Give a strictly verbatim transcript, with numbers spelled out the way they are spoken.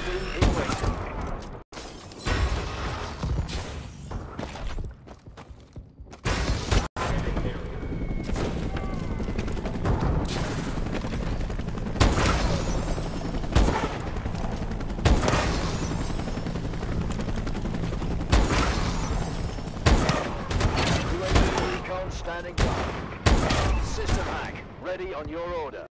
V in waiting. U A V recon standing by. System hack ready on your order.